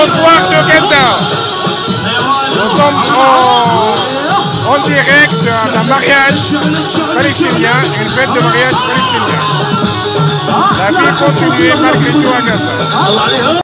Bonsoir de Gaza. Nous sommes en direct d'un mariage palestinien, une fête de mariage palestinien. La vie continue malgré tout à Gaza.